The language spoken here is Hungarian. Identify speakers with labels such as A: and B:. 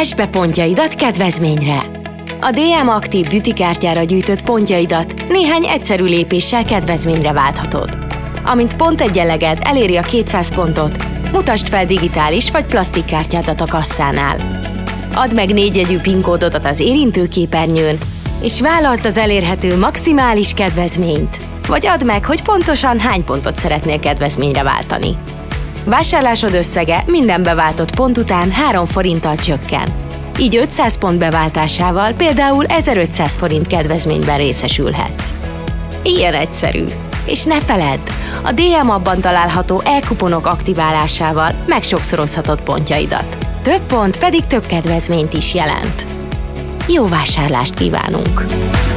A: Váltsd be pontjaidat kedvezményre! A DM Aktív bütikártyára gyűjtött pontjaidat néhány egyszerű lépéssel kedvezményre válthatod. Amint pontegyenleged eléri a 200 pontot, mutasd fel digitális vagy plastikkártyádat a kasszánál. Add meg 4 jegyű PIN kódodat az érintőképernyőn, és válaszd az elérhető maximális kedvezményt. Vagy add meg, hogy pontosan hány pontot szeretnél kedvezményre váltani. Vásárlásod összege minden beváltott pont után 3 forinttal csökken. Így 500 pont beváltásával például 1500 forint kedvezményben részesülhetsz. Ilyen egyszerű! És ne feledd, a DM Appban található e-kuponok aktiválásával megsokszorozhatod pontjaidat. Több pont pedig több kedvezményt is jelent. Jó vásárlást kívánunk!